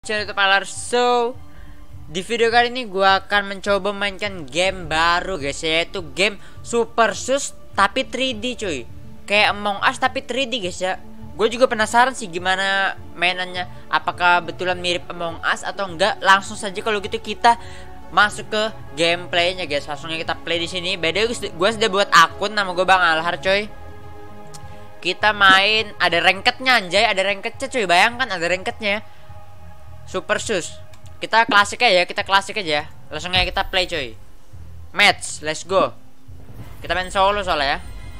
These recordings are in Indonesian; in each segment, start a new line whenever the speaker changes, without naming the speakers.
Channel YouTube Alar. So di video kali ini gue akan mencoba mainkan game baru guys, yaitu game Super Sus tapi 3D cuy. Kayak Among Us tapi 3D guys ya. Gue juga penasaran sih gimana mainannya. Apakah betulan mirip Among Us atau enggak? Langsung saja kalau gitu kita masuk ke gameplaynya guys. Langsungnya kita play di sini. Beda gue sudah buat akun, nama gue Bang Alhar coy. Kita main, ada rankednya anjay, ada rankednya cuy. Bayangkan ada rankednya. Super Sus. Kita klasik aja, Langsung aja kita play coy. Match, let's go. Kita main solo soalnya ya.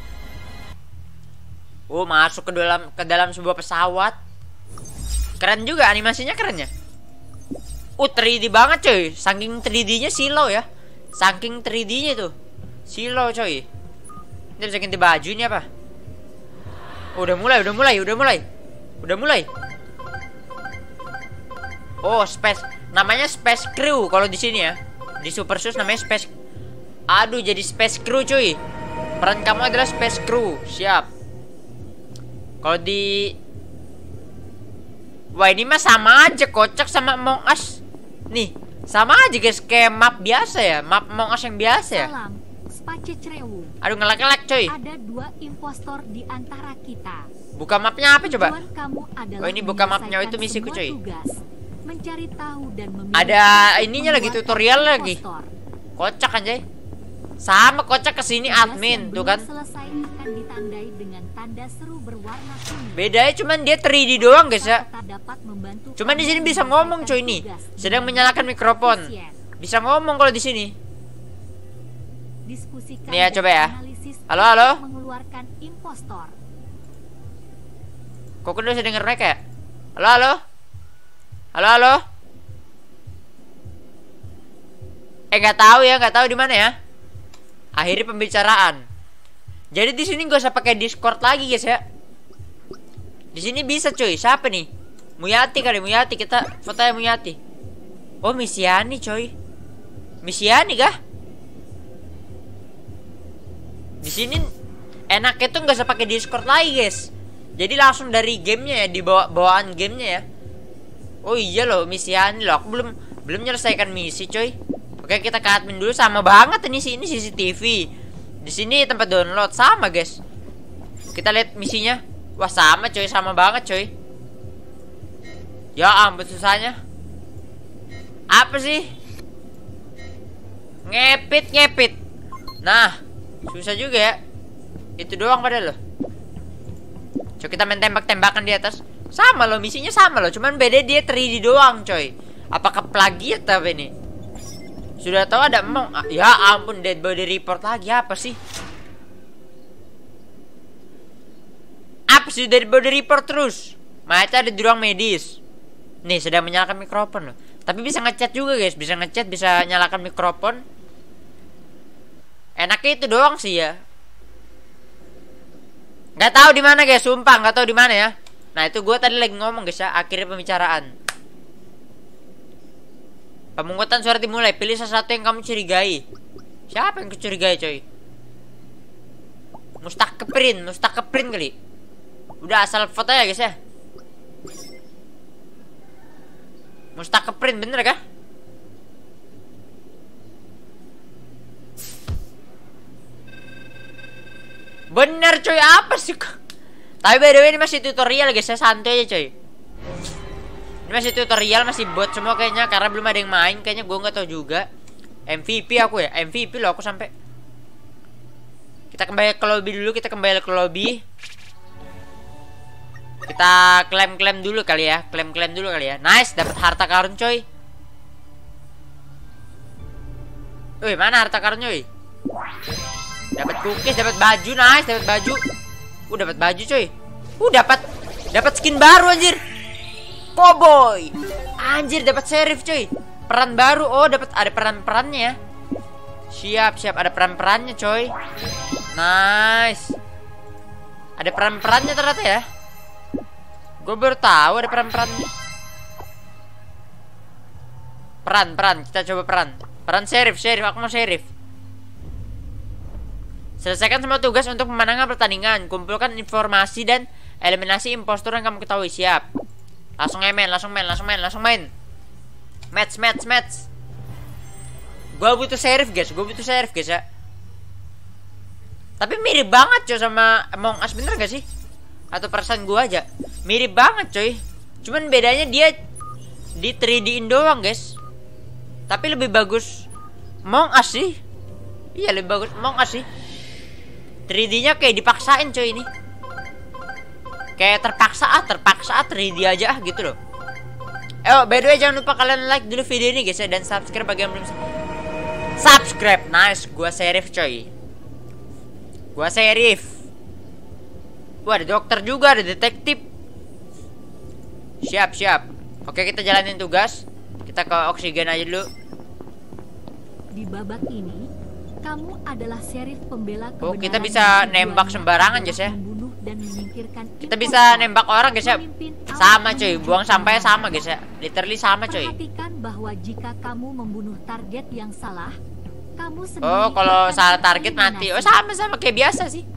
Masuk ke dalam sebuah pesawat. Keren juga, animasinya keren ya. 3D banget coy. Saking 3D-nya silau ya. Saking 3D-nya tuh silau coy. Kita bisa ganti baju ini apa? Udah mulai. Oh, Space. Namanya Space Crew kalau di sini ya. Di Super Sus namanya Space. Aduh, jadi Space Crew cuy. Peran kamu adalah Space Crew. Siap. Kalau di wah, ini mah sama aja, kocak sama Among Us. Nih, sama aja guys, kayak map biasa ya. Map Among Us yang biasa ya.
Salam, Spacecrewu.
Aduh, ngelak-ngelak coy.
Ada 2 impostor di antara kita.
Buka mapnya apa coba?
Kamu adalah
Oh, ini buka mapnya, itu misiku coy.
Mencari tahu dan memilih.
Ada ininya lagi, tutorial lagi. Kocak anjay. Sama kocak kesini admin tuh kan.
Selesai akan ditandai dengan tanda seru berwarna kuning.
Bedanya cuman dia 3D doang guys ya.
Membantu.
Cuman di sini bisa ngomong coy nih. Sedang menyalakan mikrofon. Bisa ngomong kalau di sini.
Diskusikan.
Nih ya, coba ya. Halo.
Mengeluarkan impostor.
Kok udah bisa denger mereka ya? Halo. Nggak tahu di mana ya. Akhiri pembicaraan. Jadi di sini gak usah pakai Discord lagi guys ya. Di sini bisa cuy. Siapa nih? Muyati kali, Muyati. Kita fotonya Muyati. Oh, Misiani coy. Misiani kah? Di sini enaknya tuh gak usah pakai Discord lagi guys. Jadi langsung dari gamenya ya, di bawaan gamenya ya. Oh iya loh, Misiani loh. Aku belum menyelesaikan misi coy. Oke, kita ke admin dulu. Sama banget ini CCTV. Di sini tempat download sama guys. Kita lihat misinya. Wah, sama coy, sama banget coy. Ya ampun susahnya. Apa sih? Ngepit. Nah, susah juga ya. Itu doang padahal loh. Coba kita main tembak-tembakan di atas. Sama loh, misinya sama loh. Cuman beda dia 3D doang coy. Apakah plagiat apa ini? Sudah tahu ada emang. Ya ampun, dead body report lagi. Apa sih dead body report terus? Mata ada di ruang medis. Nih, sedang menyalakan mikrofon loh. Tapi bisa ngechat juga guys. Bisa ngechat, bisa nyalakan mikrofon. Enaknya itu doang sih ya. Nggak tahu di mana guys, sumpah nggak tahu di mana ya. Nah, itu gue tadi lagi ngomong guys ya. Akhirnya pembicaraan. Pemungutan suara dimulai. Pilih sesuatu yang kamu curigai. Siapa yang kecurigai coy? Mustakeprin kali. Udah, asal foto ya guys ya. Mustakeprin bener kah? Bener coy, apa sih? Tapi by the way ini masih tutorial guys ya, santai aja coy. Ini masih tutorial, masih bot semua kayaknya. Karena belum ada yang main, kayaknya gue nggak tahu juga. MVP aku ya, MVP loh aku sampai. Kita kembali ke lobby dulu, Kita klaim dulu kali ya. Nice, dapat harta karun coy. Wih, mana harta karunnya wih? Dapat cookies, dapat baju, nice, dapat baju. Dapat baju coy. Dapat skin baru anjir. Cowboy. Anjir, dapat sheriff coy. Peran baru. Oh, ada perannya ya. Siap, ada perannya coy. Nice. Ada perannya ternyata ya. Gue baru tahu ada perannya. Peran. Kita coba peran. Peran sheriff. Aku mau sheriff. Selesaikan semua tugas untuk pemenangan pertandingan. Kumpulkan informasi dan eliminasi impostor yang kamu ketahui. Siap. Langsung main. Match. Gua butuh sheriff guys ya. Tapi mirip banget coy sama Among Us, bener gak sih? Atau perasaan gua aja? Mirip banget coy. Cuman bedanya dia di 3D-in doang guys. Tapi lebih bagus Among Us sih. Iya lebih bagus Among Us sih. 3D-nya kayak dipaksain coy ini. Kayak terpaksa 3D aja gitu loh. By the way jangan lupa kalian like dulu video ini guys ya, dan subscribe bagi yang belum subscribe. Nice, gua sheriff coy. Wah, ada dokter juga, ada detektif. Siap. Oke, kita jalanin tugas. Kita ke oksigen aja dulu.
Di babak ini, kamu adalah sheriff pembela kebenaran.
Oh, kita bisa nembak sembarangan guys ya.
Dan menyingkirkan
kita bisa nembak orang guys ya. Sama coy, buang sampahnya sama guys ya. Literally sama coy.
Perhatikan bahwa jika kamu membunuh target yang salah, kamu sendiri.
Oh, kalau salah target mati. Oh, sama kayak biasa sih.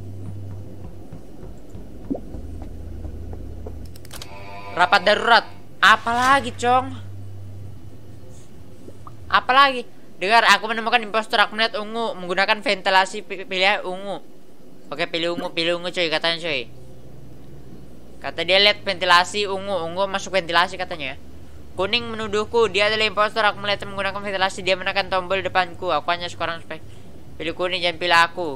Rapat darurat. Apalagi, Cong? Apalagi? Dengar, aku menemukan impostor. Aku melihat ungu menggunakan ventilasi. Pilih ungu. Oke, pilih ungu coy, katanya coy. Kata dia lihat ventilasi ungu masuk ventilasi katanya. Kuning menuduhku, dia adalah impostor. Aku melihat menggunakan ventilasi, dia menekan tombol depanku. Aku hanya seorang spek. Pilih kuning, jangan pilih aku.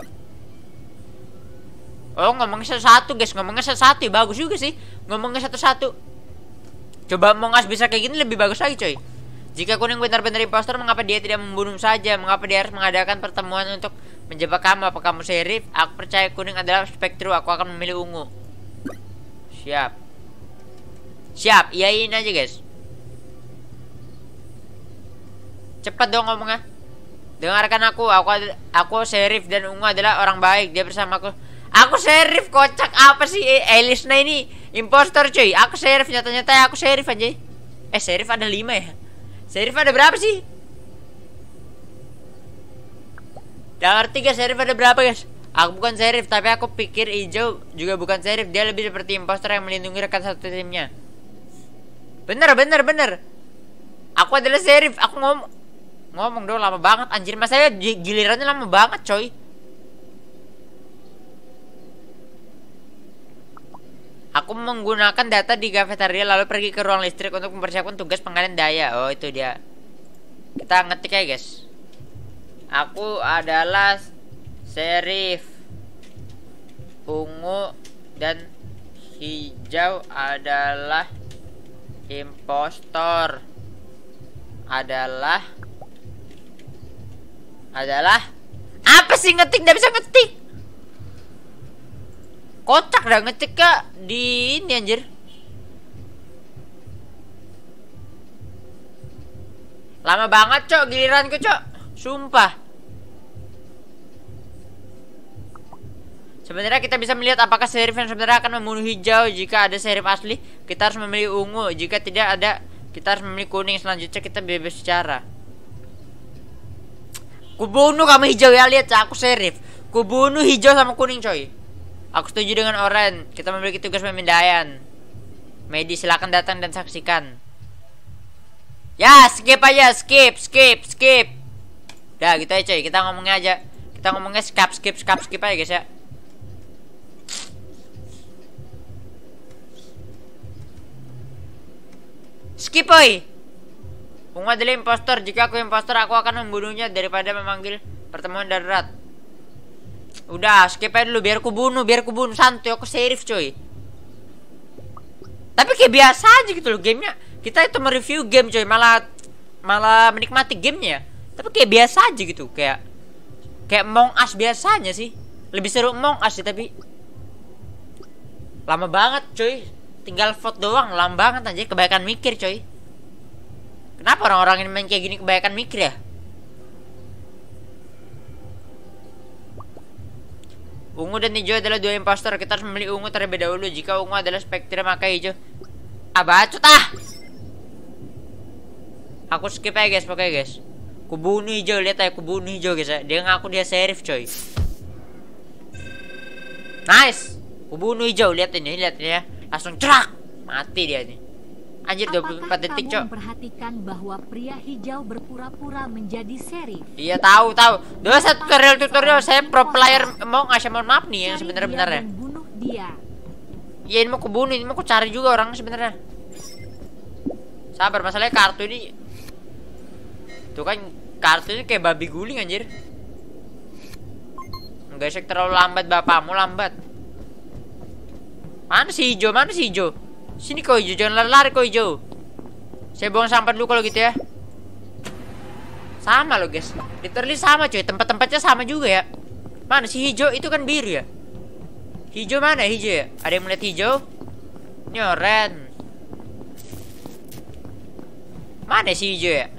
Oh, ngomongnya satu-satu guys, ya, bagus juga sih. Ngomongnya satu-satu. Coba Among Us bisa kayak gini lebih bagus lagi coy. Jika kuning benar-benar impostor, mengapa dia tidak membunuh saja? Mengapa dia harus mengadakan pertemuan untuk menjebak kamu? Apa kamu sheriff? Aku percaya kuning adalah spektrum. Aku akan memilih ungu. Siap, iyain aja guys. Cepat dong ngomongnya. Dengarkan aku sheriff dan ungu adalah orang baik. Dia bersama aku. Aku sheriff, kocak apa sih? Elisna ini impostor cuy. Aku sheriff, nyata-nyata aku sheriff aja. Sheriff ada 5 ya? Sheriff ada berapa sih? Gak ngerti guys, sheriff ada berapa guys? Aku bukan sheriff, tapi aku pikir hijau juga bukan sheriff. Dia lebih seperti impostor yang melindungi rekan satu timnya. Bener. Aku adalah sheriff. Aku ngomong dong, lama banget anjir. Masanya gilirannya lama banget coy. Aku menggunakan data di kafeteria lalu pergi ke ruang listrik untuk mempersiapkan tugas pengalian daya. Oh, itu dia. Kita ngetik aja guys. Aku adalah sheriff. Ungu dan hijau adalah impostor. Adalah apa sih ngetik? Nggak bisa ngetik. Kocak dah ngetik kak di ini anjir. Lama banget cok giliranku cok. Sumpah. Sebenarnya kita bisa melihat apakah sheriff yang sebenarnya akan membunuh hijau. Jika ada sheriff asli, kita harus memilih ungu. Jika tidak ada, kita harus memilih kuning. Selanjutnya kita bebas bicara. Kubunuh kamu hijau ya, lihat aku sheriff. Kubunuh hijau sama kuning coy. Aku setuju dengan Oren. Kita memiliki tugas pemindaian. Medi silakan datang dan saksikan. Ya skip aja, skip. Dah gitu aja coy. Kita ngomongnya aja. Kita ngomongnya skip aja guys ya. Skip boy. Ungu adalah impostor. Jika aku impostor, aku akan membunuhnya daripada memanggil pertemuan darurat. Udah, skip aja dulu biar ku bunuh, santuy, aku sheriff coy. Tapi kayak biasa aja gitu loh gamenya. Kita itu mereview game coy, malah menikmati gamenya. Tapi kayak biasa aja gitu, kayak Among Us biasanya sih. Lebih seru Among Us sih tapi lama banget coy. Tinggal vote doang, lama banget aja. Kebanyakan mikir coy. Kenapa orang-orang ini main kayak gini kebanyakan mikir ya? Ungu dan hijau adalah dua impostor. Kita harus memilih ungu terlebih dahulu. Jika ungu adalah spektrum maka hijau. Bacot Aku skip aja guys, pokoknya guys. Kubunuh hijau, lihat aja kubunuh hijau guys ya. Dia ngaku dia sheriff coy. Nice. Kubunuh hijau, lihat ini ya. Langsung cerak. Mati dia nih. Anjir, 24 detik, Cok.
Memperhatikan bahwa pria hijau berpura-pura menjadi sheriff?
Iya, tahu. Dua satu tutorial saya pro player mau ngasih, mohon maaf nih yang sebenarnya.
Bunuh dia.
Iya, ini mau kubunuh, ini mau ku cari juga orang sebenarnya. Sabar, masalahnya kartu ini. Tuh kan kartunya kayak babi guling anjir. Enggak sih, terlalu lambat, bapakmu lambat. Mana si hijau? Sini kau hijau, jangan lari kau hijau. Saya buang sampah dulu kalau gitu ya. Sama loh guys, literally sama cuy, tempat-tempatnya sama juga ya. Mana si hijau? Itu kan biru ya. Hijau mana hijau ya? Ada yang melihat hijau? Ini orange. Mana si hijau ya?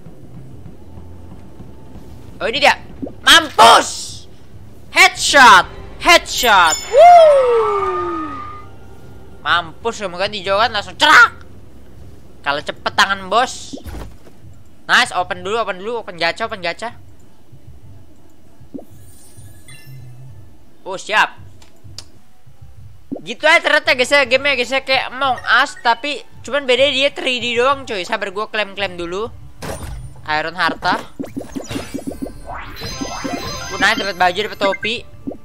Oh ini dia. Mampus. Headshot. Woo. Mampus, kamu kan hijau kan langsung cerak. Kalau cepet tangan bos. Nice, open dulu, open gacha. Oh siap. Gitu aja ternyata guys ya, game guys ya, kayak Among Us tapi cuman beda dia 3D doang coy. Sabar, gua klaim dulu. Iron harta. Nice, dapat baju, dapat topi.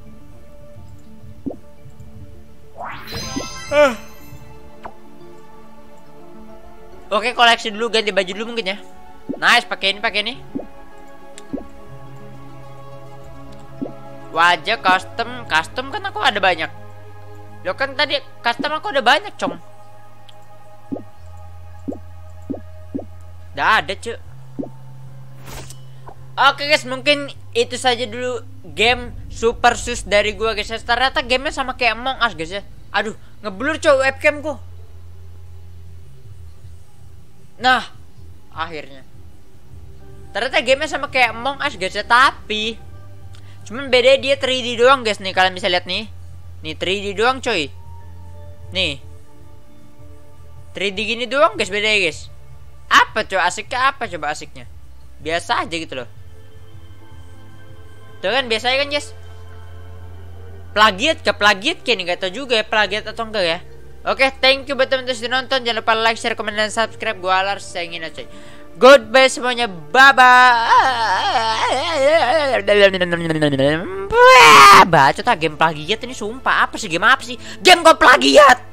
Oke, koleksi dulu, ganti baju dulu mungkin ya. Nice, pakai ini. Wajah custom kan aku ada banyak. Lo kan tadi custom aku ada banyak, Cong. Dah ada, cuy. Oke guys, mungkin itu saja dulu game Super Sus dari gua guys. Ternyata gamenya sama kayak Among Us guys ya. Aduh, ngeblur coy webcamku. Nah, akhirnya. Ternyata gamenya sama kayak Among Us guys ya, tapi cuman beda dia 3D doang guys nih, kalian bisa lihat nih. Nih 3D doang coy. Nih 3D gini doang guys, beda ya guys. Apa coba asiknya, apa coba asiknya? Biasa aja gitu loh. Tuh kan biasanya kan guys. Plagiat kayak nih, gak tau juga ya plagiat atau enggak ya. Oke, thank you buat teman-teman sudah nonton. Jangan lupa like, share, komen, dan subscribe. Gua Alar, saya ingin aja. Goodbye semuanya, bye bye. Baca tak game plagiat ini, sumpah. Apa sih game apa sih? Game kok plagiat?